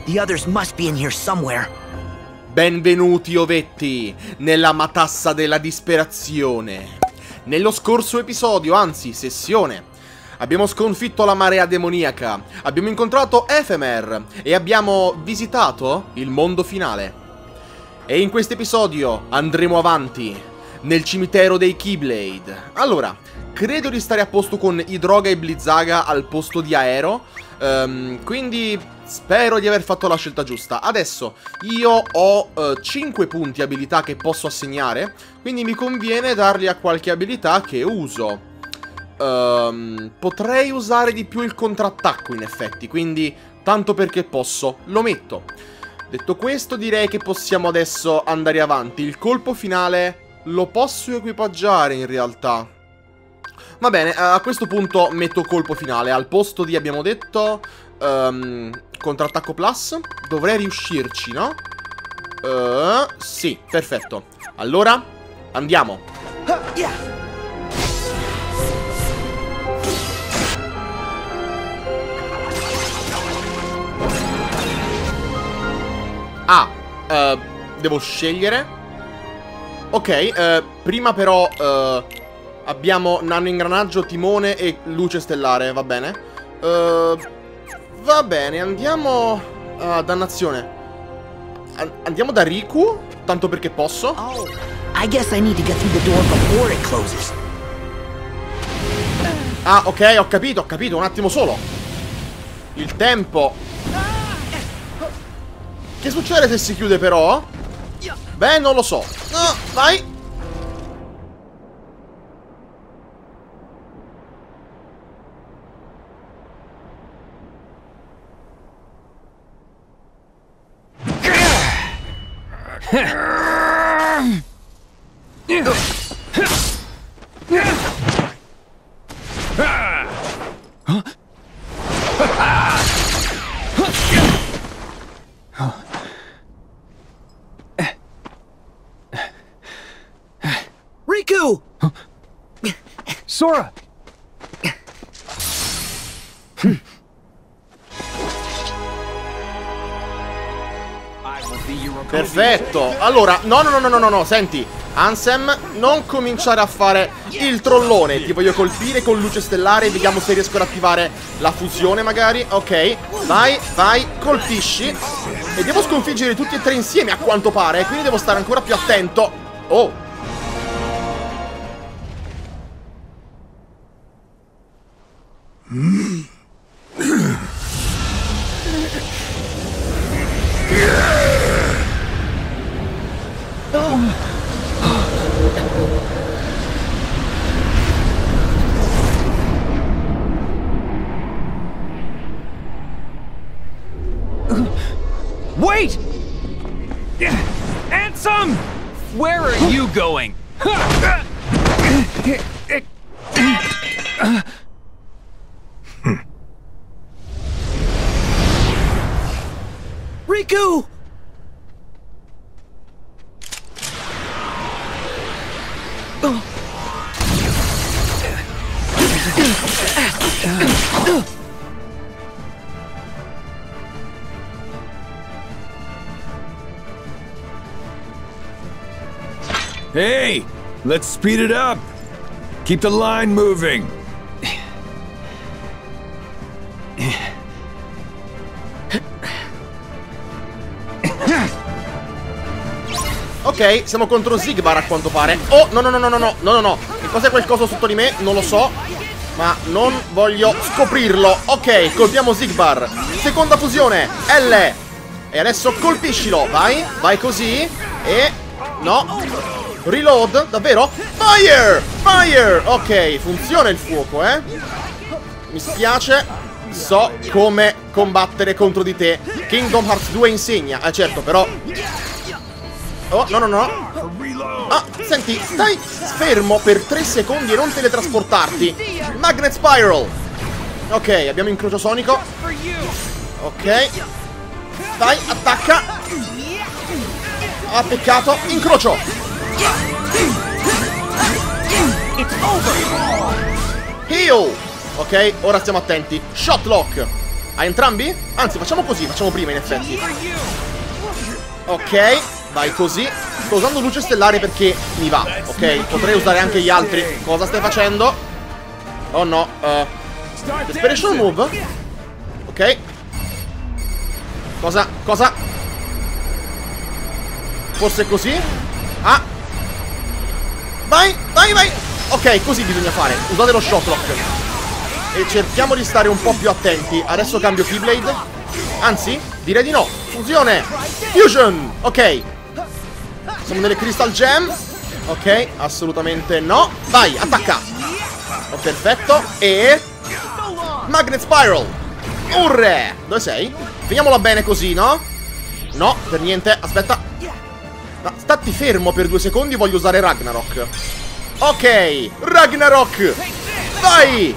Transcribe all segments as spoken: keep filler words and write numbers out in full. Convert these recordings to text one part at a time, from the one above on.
The others must be in here somewhere. Benvenuti ovetti nella matassa della disperazione. Nello scorso episodio, anzi sessione, abbiamo sconfitto la marea demoniaca, abbiamo incontrato Ephemer e abbiamo visitato il mondo finale. E in questo episodio andremo avanti nel cimitero dei Keyblade. Allora, credo di stare a posto con Hydroga e Blizzaga al posto di Aero, um, quindi spero di aver fatto la scelta giusta. Adesso io ho uh, cinque punti abilità che posso assegnare, quindi mi conviene darli a qualche abilità che uso. Um, potrei usare di più il contrattacco in effetti, quindi tanto perché posso, lo metto. Detto questo, direi che possiamo adesso andare avanti. Il colpo finale lo posso equipaggiare in realtà. Va bene, a questo punto metto colpo finale. Al posto di, abbiamo detto, um, contrattacco plus. Dovrei riuscirci, no? Uh, sì, perfetto. Allora, andiamo. Ah, uh, devo scegliere. Ok, uh, prima però uh, abbiamo nano ingranaggio, timone e luce stellare, va bene. uh, Va bene, andiamo a dannazione. An Andiamo da Riku, tanto perché posso. Oh, I guess I need to get through the door before it closes. Ah, ok, ho capito, ho capito, un attimo solo. Il tempo. Che succede se si chiude però? Beh, non lo so. No, vai. Riku! Sora! Perfetto. Allora, no, no, no, no, no, no, senti, Ansem, non cominciare a fare il trollone. Ti voglio colpire con luce stellare. Vediamo se riesco ad attivare la fusione magari. Ok, vai, vai, colpisci. E devo sconfiggere tutti e tre insieme a quanto pare, quindi devo stare ancora più attento. Oh. Wait! Ansem! Where are you going? Riku! Hey! Let's speed it up! Keep the line moving! Ok, siamo contro Xigbar a quanto pare. Oh, no, no, no, no, no, no, no, no, no. Che cos'è quel coso sotto di me? Non lo so, ma non voglio scoprirlo. Ok, colpiamo Xigbar. Seconda fusione, L. E adesso colpiscilo, vai, vai così. E, no, reload, davvero? Fire, fire. Ok, funziona il fuoco, eh. Mi spiace, so come combattere contro di te. Kingdom Hearts due insegna. Eh certo, però... Oh, no, no, no. Ah, senti, stai fermo per tre secondi e non teletrasportarti. Magnet Spiral. Ok, abbiamo incrocio sonico. Ok. Dai, attacca. Ah, peccato. Incrocio. Heal. Ok, ora stiamo attenti. Shotlock. A entrambi? Anzi, facciamo così, facciamo prima in effetti. Ok, vai così. Sto usando luce stellare perché mi va, ok? Potrei usare anche gli altri. Cosa stai facendo? Oh no, uh, Desperation Move. Ok. Cosa? Cosa? Forse così? Ah. Vai, vai, vai. Ok, così bisogna fare. Usate lo Shock Rock. E cerchiamo di stare un po' più attenti. Adesso cambio Keyblade. Anzi, direi di no. Fusione. Fusion. Ok. Siamo nelle Crystal Gem. Ok, assolutamente no. Vai, attacca. Oh, perfetto. E Magnet Spiral. Urre. Dove sei? Finiamola bene così, no? No, per niente. Aspetta. Ma stati fermo per due secondi. Voglio usare Ragnarok. Ok, Ragnarok. Vai.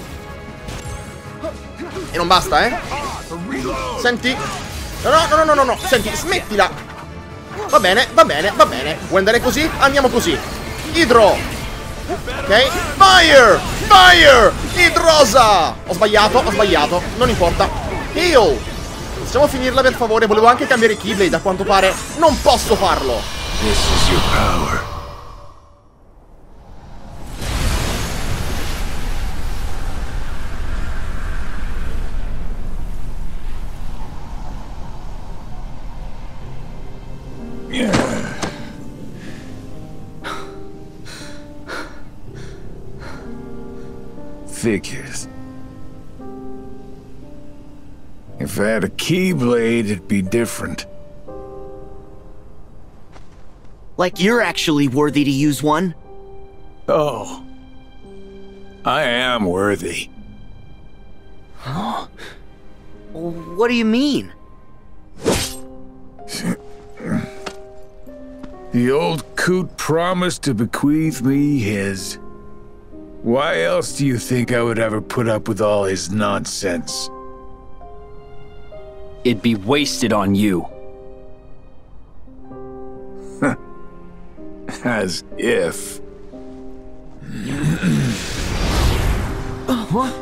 E non basta, eh. Senti. No, no, no, no, no, no. Senti, smettila. Va bene, va bene, va bene. Vuoi andare così? Andiamo così. Idro. Ok. Fire. Fire. Idrosa. Ho sbagliato, ho sbagliato. Non importa. Heal. Possiamo finirla per favore? Volevo anche cambiare Keyblade. A quanto pare non posso farlo. This is your power. Figures. If I had a Keyblade, it'd be different. Like you're actually worthy to use one. Oh. I am worthy. Huh? What do you mean? The old coot promised to bequeath me his. Why else do you think I would ever put up with all his nonsense? It'd be wasted on you. As if. Uh, what?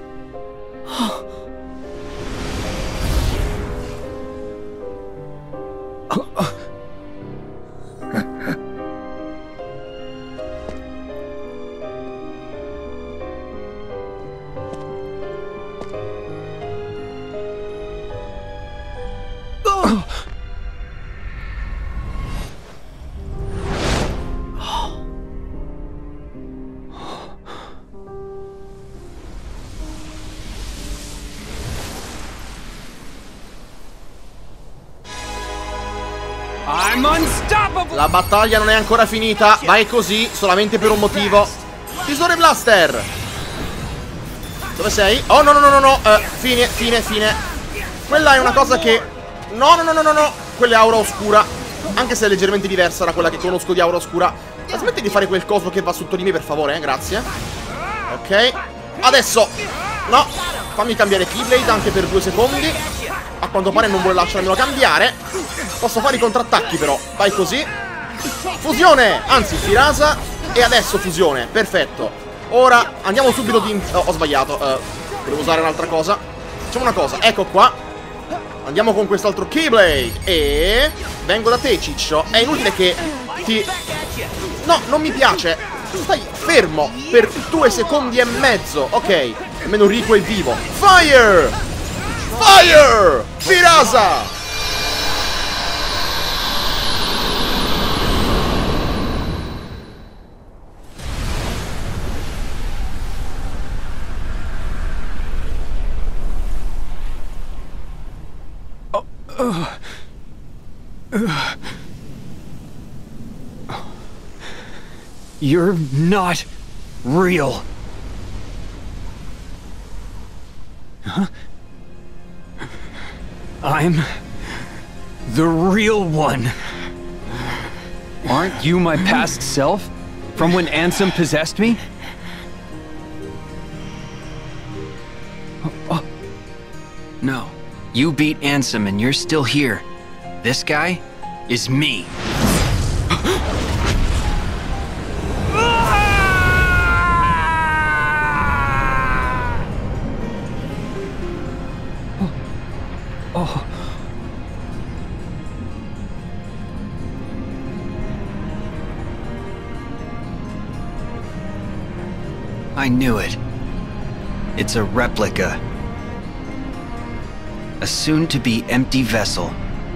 I'm unstoppable. La battaglia non è ancora finita. Vai così, solamente per un motivo. Tisore Blaster. Dove sei? Oh no no no no no uh, Fine, fine, fine. Quella è una cosa che... No no no no no no Quella è aura oscura. Anche se è leggermente diversa da quella che conosco di aura oscura. Ma smetti di fare quel coso che va sotto di me per favore, eh? Grazie. Ok. Adesso. No. Fammi cambiare Keyblade anche per due secondi. A quanto pare non vuole lasciarmelo cambiare. Posso fare i contrattacchi però. Vai così. Fusione. Anzi, Firasa. E adesso fusione. Perfetto. Ora andiamo subito di... Oh, ho sbagliato. uh, Devo usare un'altra cosa. Facciamo una cosa. Ecco qua. Andiamo con quest'altro Keyblade. E... vengo da te, ciccio. È inutile che ti... No, non mi piace. Stai fermo per due secondi e mezzo. Ok. Almeno Rico è vivo. Fire. Fire. Firasa. Uh, uh, you're not real. Huh? I'm the real one. Aren't you my past self? From when Ansem possessed me? Oh. No. You beat Ansem and you're still here. This guy is me. Oh. I knew it. It's a replica. A soon-to-be empty vessel.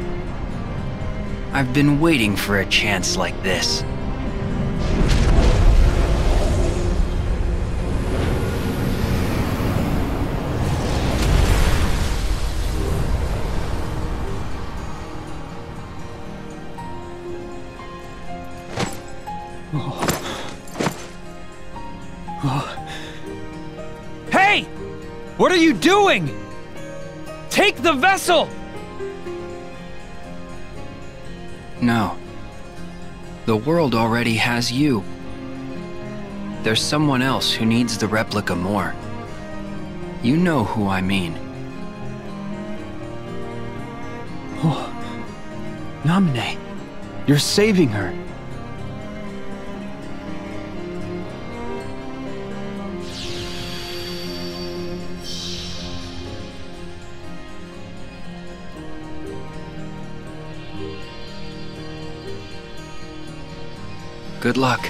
I've been waiting for a chance like this. Hey! What are you doing? Take the vessel! No. The world already has you. There's someone else who needs the replica more. You know who I mean. Oh. Namine, you're saving her. Good luck.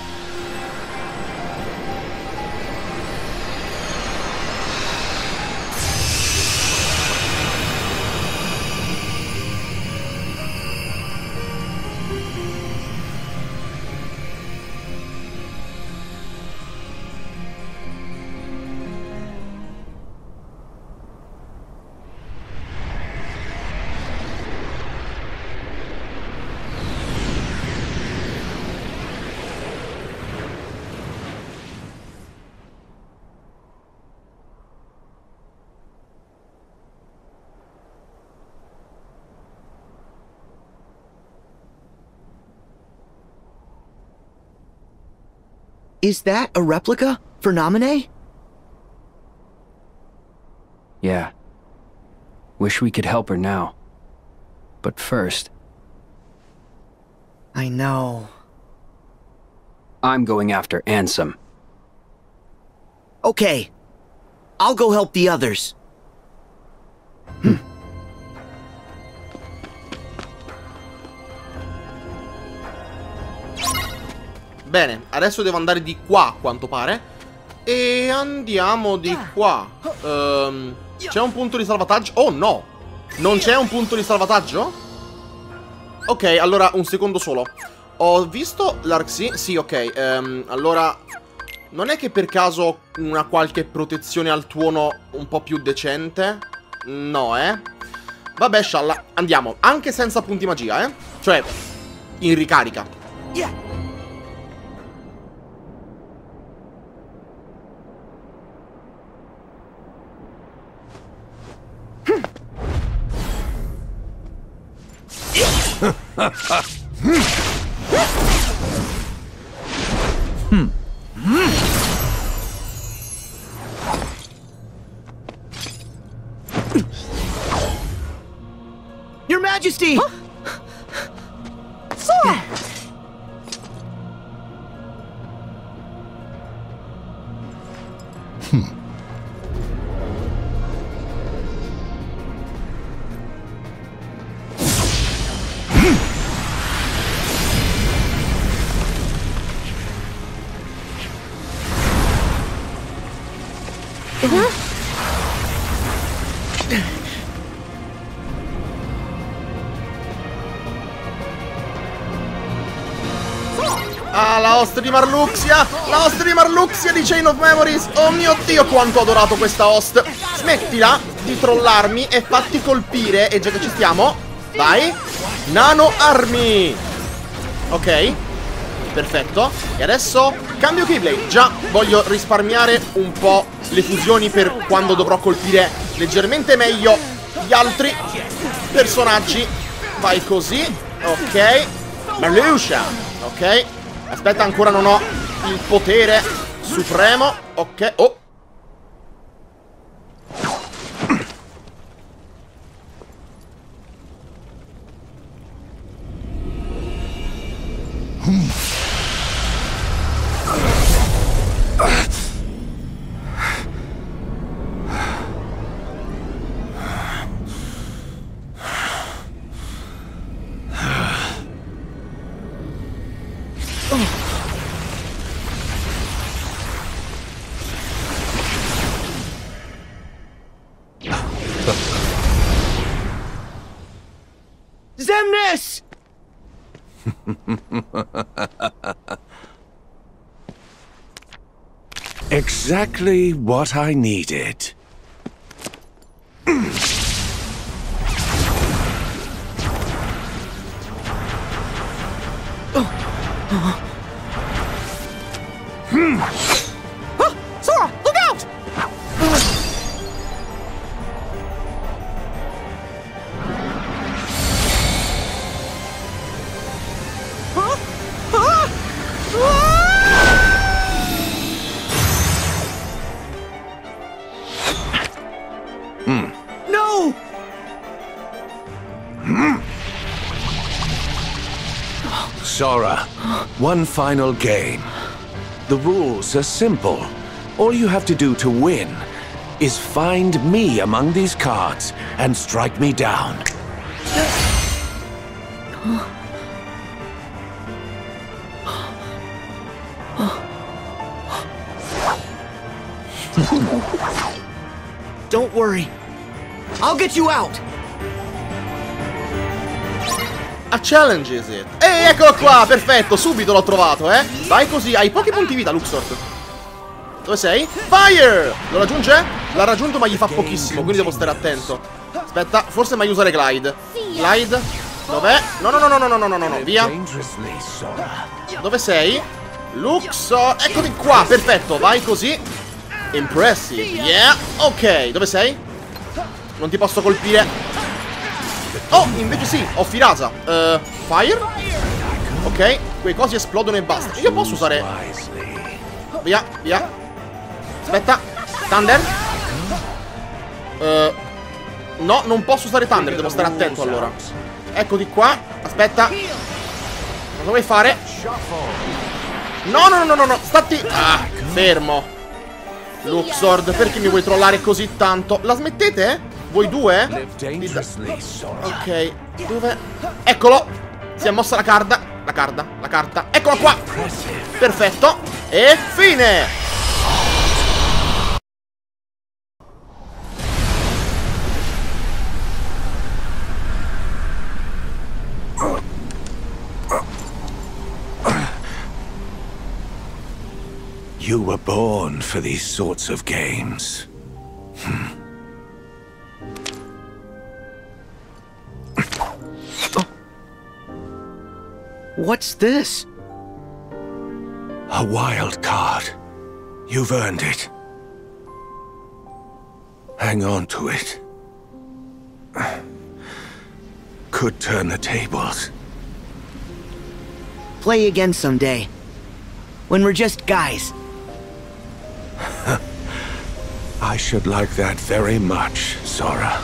Is that a replica for Namine? Yeah. Wish we could help her now. But first... I know. I'm going after Ansem. Okay. I'll go help the others. Hmm. Bene, adesso devo andare di qua, a quanto pare. E andiamo di qua. um, C'è un punto di salvataggio? Oh no! Non c'è un punto di salvataggio? Ok, allora un secondo solo. Ho visto l'Arxi? Sì, ok. um, Allora, non è che per caso una qualche protezione al tuono un po' più decente? No, eh? Vabbè, scialla, andiamo. Anche senza punti magia, eh? Cioè, in ricarica. Yeah. Hmm. Your Majesty! Huh? Sora! Hmm. Ah, la host di Marluxia! La host di Marluxia di Chain of Memories! Oh mio Dio, quanto ho adorato questa host! Smettila di trollarmi e fatti colpire. E già che ci stiamo, vai! Nano armi! Ok, perfetto. E adesso cambio Keyblade. Già, voglio risparmiare un po' le fusioni per quando dovrò colpire leggermente meglio gli altri personaggi. Vai così. Ok. Marluxia. Ok. Aspetta, ancora non ho il potere supremo. Ok. Oh. Xemnas! Exactly what I needed. Hmm. Ah, Sora, look out! Huh? Ah! Hmm. No! Sora, one final game. The rules are simple. All you have to do to win is find me among these cards and strike me down. Don't worry. I'll get you out. A challenge is it? Ehi, eccolo qua, perfetto, subito l'ho trovato, eh. Vai così, hai pochi punti vita, Luxord. Dove sei? Fire! Lo raggiunge? L'ha raggiunto ma gli fa pochissimo, quindi devo stare attento. Aspetta, forse è meglio usare Glide. Glide? Dov'è? No, no, no, no, no, no, no, no, no, via. Dove sei? Luxord, eccoti qua, perfetto, vai così. Impressive, yeah. Ok, dove sei? Non ti posso colpire. Oh, invece sì, ho Firasa. uh, Fire? Ok, quei cosi esplodono e basta. Io posso usare... Via, via. Aspetta, Thunder. uh, No, non posso usare Thunder, devo stare attento allora. Eccoti qua, aspetta. Cosa vuoi fare? No, no, no, no, no, stati... Ah, fermo. Luxord, perché mi vuoi trollare così tanto? La smettete? Voi due? Ok, dove? Eccolo! Si è mossa la carta. La carta, la carta. Eccola qua! Perfetto! E fine! You were born for these sorts of games. Hmm. What's this? A wild card. You've earned it. Hang on to it. Could turn the tables. Play again someday. When we're just guys. I should like that very much, Sora.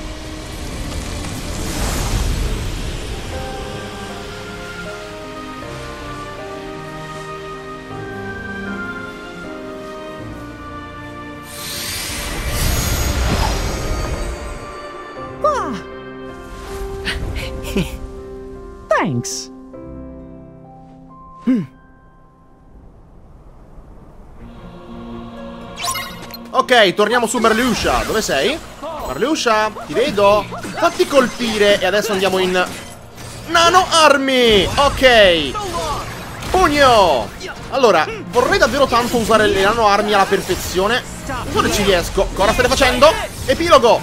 Thanks. Hmm. Ok, torniamo su Marluxia. Dove sei? Marluxia, ti vedo. Fatti colpire. E adesso andiamo in Nano Armi. Ok. Pugno. Allora, vorrei davvero tanto usare le Nano Armi alla perfezione. Non ci riesco. Cosa state facendo? Epilogo.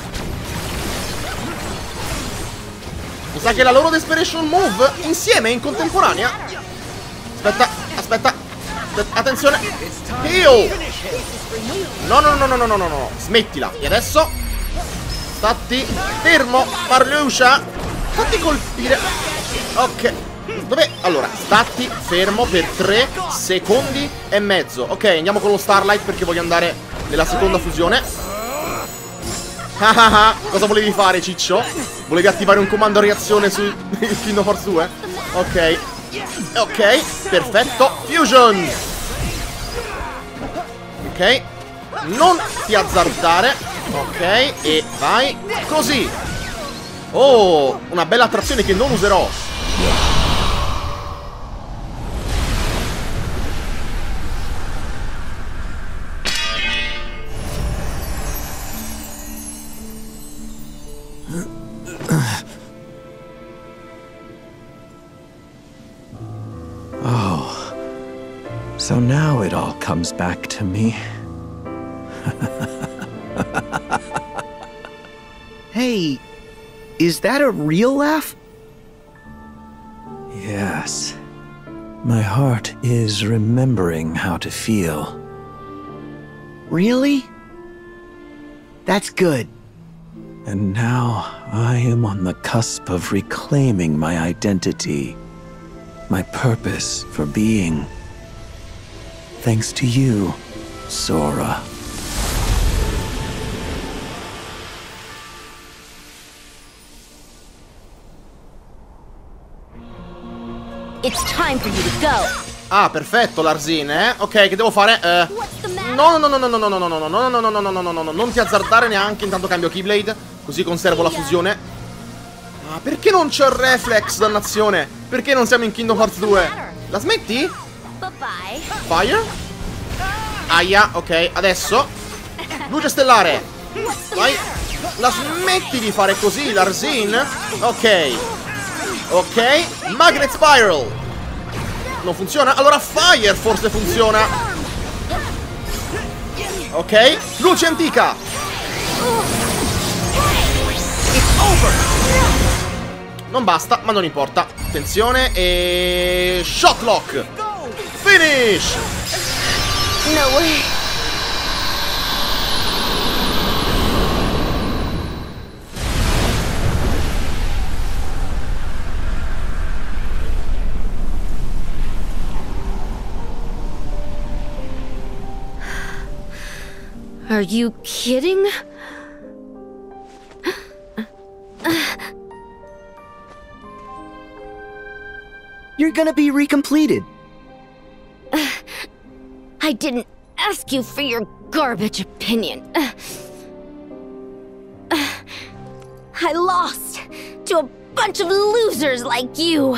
Mi sa che la loro Desperation Move insieme, in contemporanea. Aspetta, aspetta, aspetta, attenzione. Heal. No, no, no, no, no, no, no, no. Smettila. E adesso statti fermo, Marluxia. Fatti colpire. Ok. Dov'è? Allora, statti fermo per tre secondi e mezzo. Ok, andiamo con lo Starlight perché voglio andare nella seconda fusione. Ah ah ah. Cosa volevi fare, ciccio? Volevi attivare un comando a reazione sul Kingdom Hearts due? Ok. Ok, perfetto. Fusion. Ok. Non ti azzardare. Ok, e vai così. Oh, una bella attrazione che non userò. Oh, so now it all comes back to me. Hey, is that a real laugh? Yes. My heart is remembering how to feel. Really? That's good. And now I am on the cusp of reclaiming my identity, my purpose for being. Thanks to you, Sora. It's time for you to go. Ah, perfetto, Larzin, eh? Ok, che devo fare? Eh... No, no, no, no, no, no, no, no, no, no, no, no, no, no, no, no, no, no, non ti azzardare neanche, intanto cambio Keyblade, così conservo la fusione. Ah, perché non c'è il reflex, dannazione? Perché non siamo in Kingdom Hearts due? La smetti? Fire? Aia, ok, adesso luce stellare. Vai. La smetti di fare così, Larzin? Ok. Ok, Magnet Spiral. Non funziona? Allora Fire forse funziona. Ok, luce antica. Non basta, ma non importa. Attenzione e... Shotlock. Finish. No way. Are you kidding? You're gonna be recompleted. I didn't ask you for your garbage opinion. I lost to a bunch of losers like you.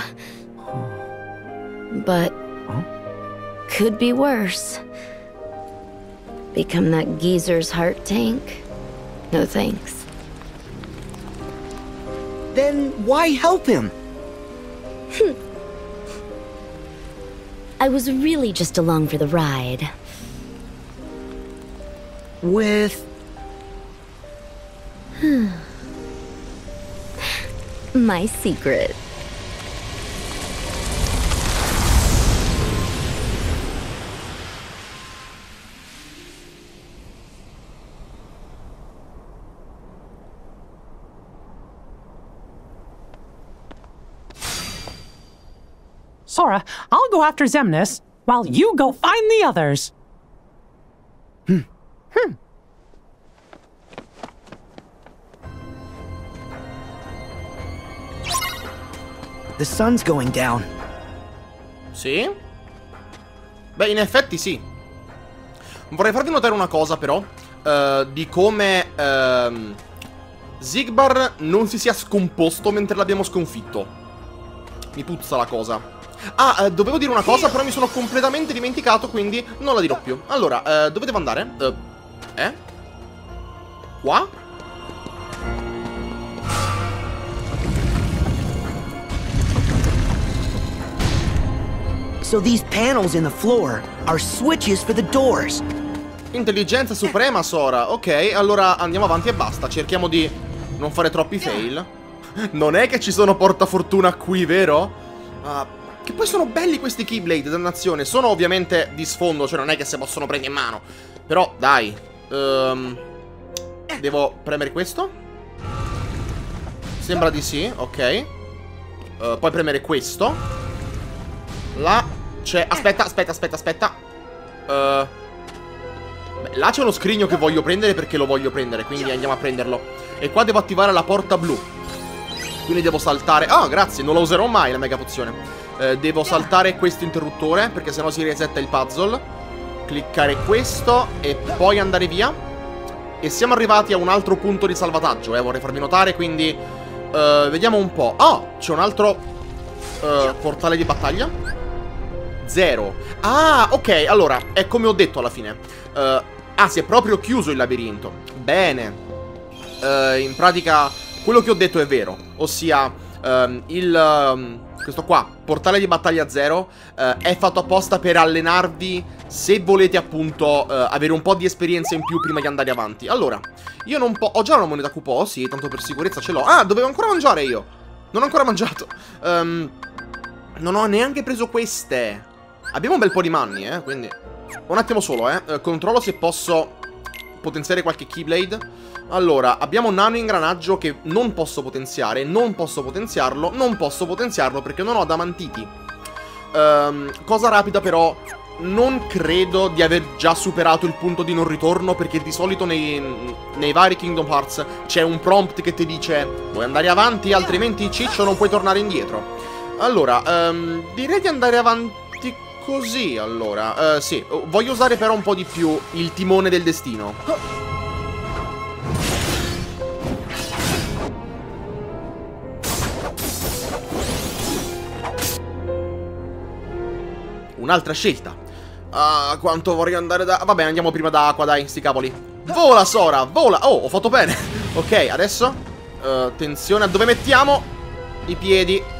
But could be worse. Become that geezer's heart tank? No thanks. Then why help him? I was really just along for the ride. With... My secret. Sora, I'll go after Xemnas, while you go find the others. Hmm. Hmm. The sun's going down. Sì? Beh, in effetti sì. Vorrei farvi notare una cosa però, uh, di come uh, Xigbar non si sia scomposto mentre l'abbiamo sconfitto. Mi puzza la cosa. Ah, eh, dovevo dire una cosa, però mi sono completamente dimenticato, quindi non la dirò più. Allora, eh, dove devo andare? Uh, eh? Qua? So these panels in the floor are switches for the doors. Intelligenza suprema, Sora. Ok, allora andiamo avanti e basta. Cerchiamo di non fare troppi fail. Non è che ci sono portafortuna qui, vero? Ah... Uh, Che poi sono belli questi Keyblade, dannazione. Sono ovviamente di sfondo, cioè non è che si possono prendere in mano. Però, dai. um, Devo premere questo? Sembra di sì, ok. uh, Poi premere questo. Là c'è... Aspetta, aspetta, aspetta, aspetta uh, beh, là c'è uno scrigno che voglio prendere perché lo voglio prendere, quindi andiamo a prenderlo. E qua devo attivare la porta blu, quindi devo saltare... Ah, grazie, non la userò mai la mega pozione. Eh, devo saltare questo interruttore, perché sennò si resetta il puzzle. Cliccare questo e poi andare via. E siamo arrivati a un altro punto di salvataggio, eh, vorrei farvi notare, quindi eh, vediamo un po'. Oh, c'è un altro eh, portale di battaglia. Zero. Ah, ok, allora, è come ho detto alla fine. eh, Ah, si è proprio chiuso il labirinto. Bene. eh, In pratica quello che ho detto è vero, ossia um, il... Um, questo qua, portale di battaglia zero, uh, è fatto apposta per allenarvi se volete appunto uh, avere un po' di esperienza in più prima di andare avanti. Allora, io non po'... Ho già una moneta Q-Po, sì, tanto per sicurezza ce l'ho. Ah, dovevo ancora mangiare io. Non ho ancora mangiato. Um, non ho neanche preso queste. Abbiamo un bel po' di money, eh, quindi... Un attimo solo, eh. Uh, controllo se posso potenziare qualche Keyblade. Allora, abbiamo un nano ingranaggio che non posso potenziare, non posso potenziarlo, non posso potenziarlo perché non ho damantiti. Um, cosa rapida però, non credo di aver già superato il punto di non ritorno perché di solito nei, nei vari Kingdom Hearts c'è un prompt che ti dice vuoi andare avanti altrimenti ciccio non puoi tornare indietro. Allora, um, direi di andare avanti così, allora. Uh, sì, voglio usare però un po' di più il timone del destino. Un'altra scelta. Ah, quanto vorrei andare da... Vabbè, andiamo prima da acqua, dai, sti cavoli. Vola, Sora, vola. Oh, ho fatto bene. Ok, adesso uh, attenzione a dove mettiamo i piedi.